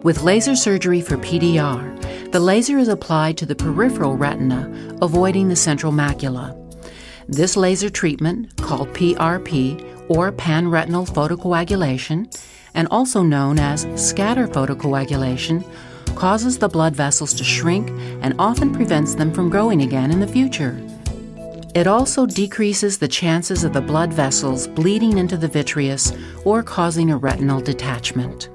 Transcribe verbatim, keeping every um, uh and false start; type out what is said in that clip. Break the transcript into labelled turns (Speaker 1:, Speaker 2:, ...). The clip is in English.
Speaker 1: With laser surgery for P D R, the laser is applied to the peripheral retina, avoiding the central macula. This laser treatment, called P R P, or pan-retinal photocoagulation, and also known as scatter photocoagulation, causes the blood vessels to shrink and often prevents them from growing again in the future. It also decreases the chances of the blood vessels bleeding into the vitreous or causing a retinal detachment.